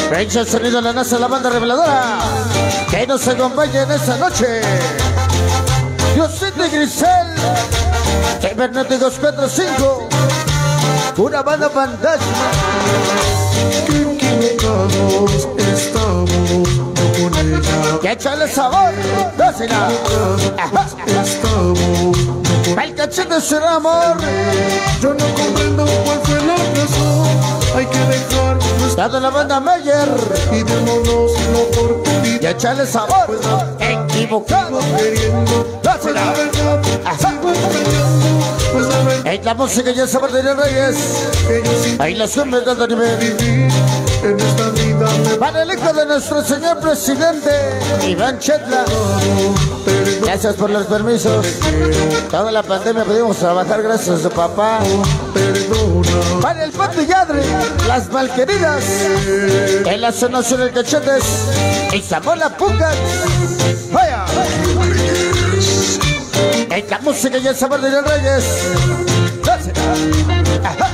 Venga el sonido de la NASA, la banda reveladora, que nos acompaña en esta noche. Diosito y Grisel, Cibernéticos 4-5, una banda fantasma. Qué equivocados estamos, no con ella. Que échale sabor, dásela. Estamos, no con El cachete será amor. Yo no comprendo cuál fue la razón. Hay que dejar nuestra Toda la banda Meyer. y démonos la oportunidad. Y échale sabor. Equivocado. Queriendo, Dásela. la verdad, sigo extrañando, pues la verdad En la música y el sabor de los Reyes. que yo sin Ahí la sombra de alto nivel. vivir en esta vida me Para el hijo de nuestro señor presidente, Iván Chetla. perdón, Gracias por los permisos. Toda la pandemia pudimos trabajar gracias a su papá. perdona. Para el Pato y Adri, las malqueridas. En la zona sur del Cachetes. Y Zamora Pucas. ¡Vaya! En la música y el sabor de los Reyes. Dásela. Ajá.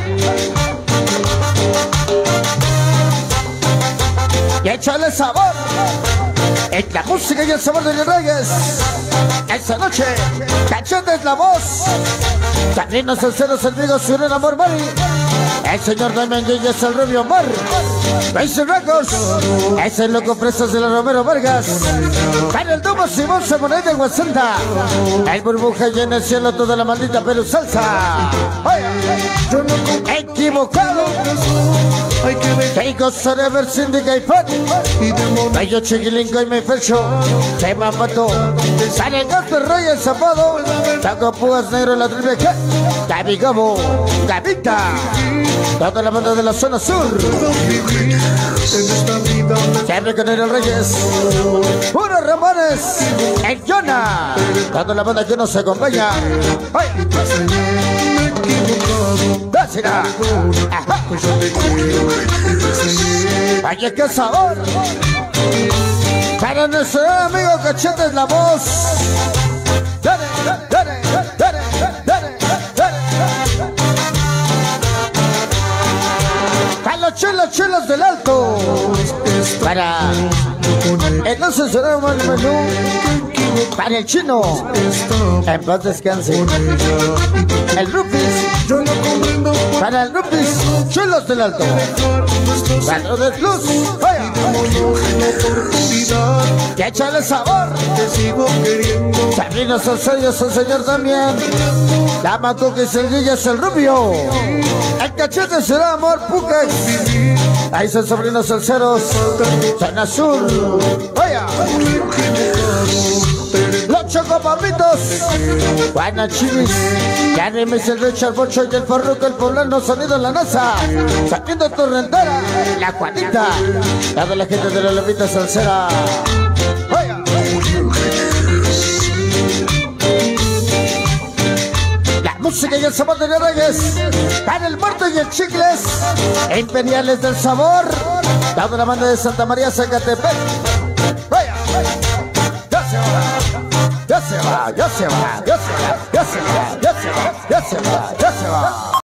Y échale sabor. En la música y el sabor de los Reyes. Esta noche, Cachetes la voz. Sabrinos el cero, amigos, su gran amor, Mari. El señor Damián Guille es el Rubio Mar. Basic Records es el loco Presas de la Romero Vargas. Para el Domo Simón Semonay de Guasanta. El burbuja y en el cielo toda la maldita Perú salsa. Yo no comprendo Equivocado. hay que dejar Que gozaré ver Síndica y Pat. y démonos Bello Chiquilinco y me fecho. Se me mató. Sale el gato Roy el zapado. Taco Púas Negro la triple K. Gaby Gabo. Gavita. Toda la banda de la zona sur. vivir en esta vida me Siempre con el Reyes. Puro Ramones. El Jonah. Toda la banda que nos acompaña. ¡Ay! me he equivocado. ¡Dásela! Ajá. Pues yo te quiero y te enseñé. ¡Ay, qué sabor! Para nuestro amigo Cachetes la voz. Dale, dale, dale, dale, dale, dale. Para los chulos del alto. Para el no censurado el menú. Para el chino. En paz descanse. El Rupis. Yo no comprendo cuál Para el Rupis. Chulos del alto. nuestros Para de Plus. Vaya. démonos la oportunidad. Y échale sabor. Te sigo queriendo. Sabrinos el sello es el señor también. La Matuca y el Guilla es el Rubio. El Cachete será amor Pucax. Ahí son sobrinos el Ceros. Zona Azul. Vaya. Los Chocopamitos. Juana Chivis. Ya remes el Richard Bocho y el Farruco, el poblano sonido en la NASA. Saliendo Torrentera. La Juanita. Toda la gente de la Levita Salsera. Vaya. La música y el sabor de los Reyes. Para el muerto y el chicles. Imperiales del sabor. Toda la banda de Santa María Zacatepec. Vaya. Ya se va. Ya se va. Ya se va. Ya se va. Ya se va. Ya se va. Ya se va. Ya se va.